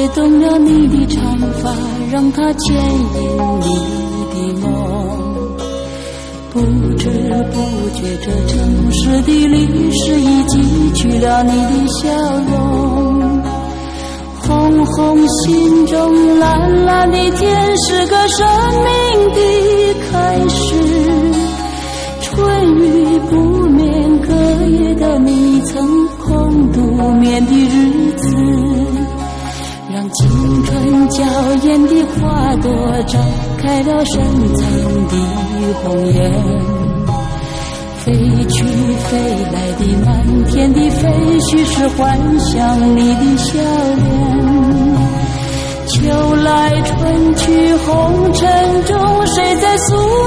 动了你的长发，让它牵引你的梦。不知不觉，这城市的历史已记取了你的笑容。红红心中，蓝蓝的天，是个生命的开始。春雨不眠，隔夜的你曾空独眠的日子，让青春娇艳的花朵绽开了深藏的红颜。飞去飞来的满天的飞絮，是幻想你的笑脸。秋来春去，红尘中，谁在诉